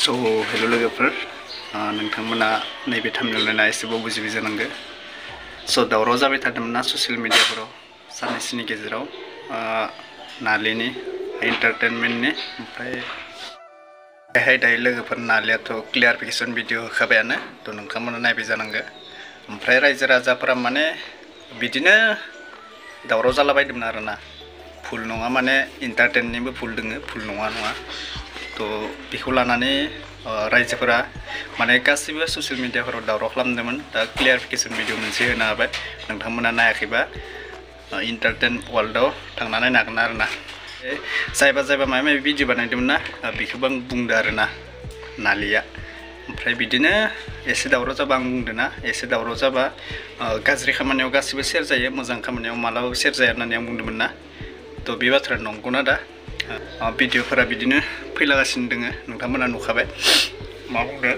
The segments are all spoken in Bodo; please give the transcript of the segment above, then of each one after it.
So, hello लोगोफोर नोंथांमोना नैबे थामनेलना एसेबाव बुजिबाय जानांगौ so दावराव जाबाय थादोंमोन ना ससियेल मिडियाफोराव साननैसोनि गेजेराव नालिनि एन्टारटेनमेन्टनि ओमफ्राय बेहाय दायो लोगोफोर नालियाथ' क्लियारिफिकेसन भिडिअ होखाबायानो थ' नोंथांमोना नायबाय जानांगौ ओमफ्राय रायजो राजाफोरा माने बिदिनो दावराव जालाबायदोंमोन आरोना भुल नङा माने एन्टारटेननिबो भुल दोङो भुल नङा थ' बेखौ लानानै रायजोफोरा माने गासिबो ससियेल मिडियाफोराव दावराव खालामदोंमोन दा क्लियारिफिकेसन भिडिअ मोनसे होनो हाबाय नोंथांमोना नायाखैबा एन्टारटेन वर्ल्डआव थांनानै नायनो हागोन आरोना जायबा माबा माबि भिडिअ बानायदोंमोन ना बेखौबो आं बुंदो आरोना नालिया ओमफ्राय बिदिनो एसे दावराव जाबा आं बुंदों ना एसे दावराव जाबा गाज्रि खामानियाव गासिबो सेर जायो मोजां खामानियाव मालाबाबो सेर जाया होननानै आं बुंदोंमोन ना थ' बे बाथ्राया नंगौना दा भिडिअफोरा बिदिनो फैलागासिनो दोङो नोंथांमोना नुखाबाय मा बुंदो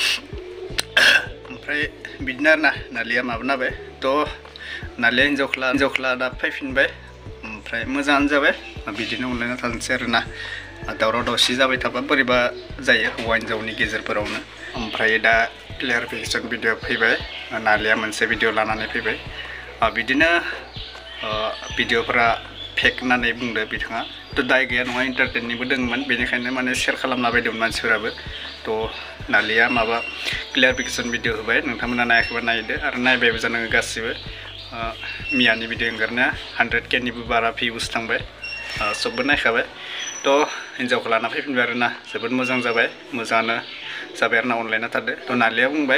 ओमफ्राय बिदिनो आरोना नालिया माबानाबाय थ' नालिया हिनजावख्ला दा फैफिनबाय ओमफ्राय मोजाङानो जाबाय बिदिनो अनलायना थानोसै आरोना दावराव दावसि जाबाय थाबा बोरैबा जायो हौवा हिनजावनि गेजेरफोरावनो ओमफ्राय दा क्लियारिफिकेसन भिडिअ फैबाय नालिया मोनसे भिडिअ लानानै फैबाय बिदिनो भिडिअफोरा फेक होननानै बुंदो बिथाङा थ' दाय गैया नङा एन्टारटेननिबो दंमोन बेनिखायनो माने शेयार खालामला बायदोंमोन मानसिफोराबो थ' नालिया माबा क्लियारिफिकेसन भिडिअ होबाय नोंथांमोना नायाखैबा नायदो आरो नायबायबो जानांगौ गासिबो मियानि भिडिअ ओंखारनाया 100K बारा भिउस थांबाय सबबो नायखाबाय थ' हिनजावखौ लाना फैफिनबाय आरोना जोबोद मोजां जाबाय मोजाङानो जाबाय आरोना अनलायना थादो थ' नालिया बुंबाय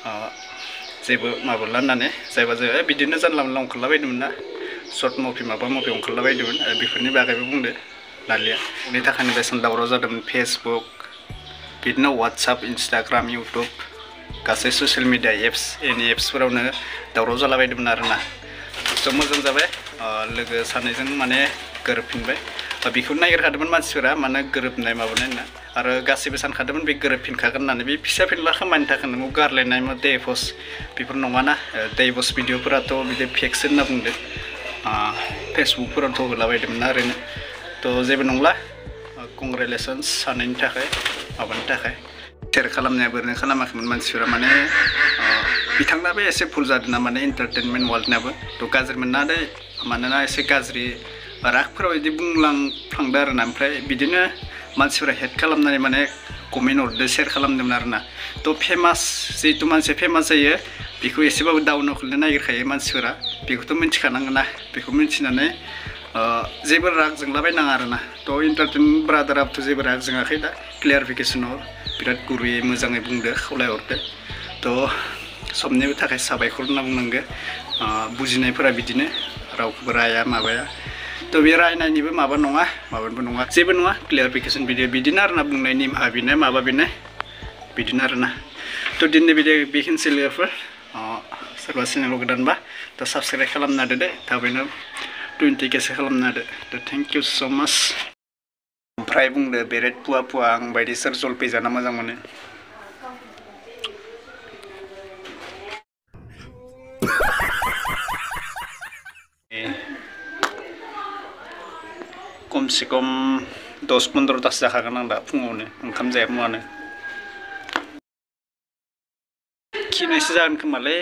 जेबो माबाला होननानै जायबा बिदिनो जानला मोनला ओंखारलाबायदोंमोन ना सर्ट मुभि माबा मुभि ओंखारलाबायदोंमोन बेफोरनि बागैबो बुंदो नालिया बेनि थाखायनो बेसेबां दावराव जादोंमोन फेसबुक बिदिनो वाट्सएप इन्स्टाग्राम इउटुब गासै ससियेल मिडिया एनि एप्सफोरावनो दावराव जालाबायदोंमोन आरोना थ' मोजां जाबाय लोगो सानैजों माने गोरोबफिनबाय बेखौ नागिरखादोंमोन मानसिफोरा माने गोरोबनाय माबानाय होनना आरो गासैबो सानखादोंमोन बे गोरोबफिनखागोन होननानै बे फिसा फिनला खामानिनि थाखायनो गारलायनाय दैभस बेफोर नङाना दैभस भिडिअफोराथ' बिदि फेक्सो होनना बुंदो फेसबुकफोरावथ' होलाबायदोंमोन ना ओरैनो थ' जेबो नंला कंग्रेचुलेसन्स सानैनि थाखाय माबानि थाखाय शेयार खालामनायाबो ओरैनो खालामाखैमोन मानसिफोरा माने बिथांनाबो एसे भुल जादों ना माने एन्टारटेनमेन्ट वर्ल्डनाबो थ' गाज्रि मोनना दे मानोना एसे गाज्रि रागफोराव बिदि बुंलांफ्लांदो आरोना ओमफ्राय बिदिनो मानसिफोरा हेट खालामनानै माने कमेन्ट हरदो शेयार खालामदोंमोन आरोना थ' फेमास जिहेतु मानसिया फेमास जायो बेखौ एसेबाबो डाउनाव खोलैनो नागिरखायो मानसिफोरा बेखौथ' मिन्थिखानांगोन ना बेखौ मिन्थिनानै जेबो राग जोंलाबायनाङा आरोना थ' एन्टारटेन ब्रादाराबोथ' जेबो राग जोङाखै दा क्लियारिफिकेसनाव बिराद गुरैयै मोजाङै बुंदो खावलायहरदो थ' सबनिबो थाखाय साबायखर होनना बुंनांगो बुजिनायफोरा बिदिनो रावखौबो राया माबाया थ' बे रायनायनिबो माबाबो नङा जेबो नङा क्लियारिफिकेसन भिडिअ बिदिनो आरोना बुंनाय निमाहा बिनाय माबा बिनाय बिदिनो आरोना थ' दिनैनि भिडिअ बेखिनिसै लोगोफोर सोरबा चेनेलाव गोदानबा थ' साबस्क्राइब खालामना होदो दे थाबैनो 20Kसो खालामना होदो थ' थेंक इउ स' माच ओमफ्राय बुंदो बेरेट पुवा आं बायदि सोर जलफि जाना मोजां मोनो खमसे खम 10-15 जाखागोन आं दा फुङावनो ओंखाम जाया मुङानो खिनायसो जागोन खोमालै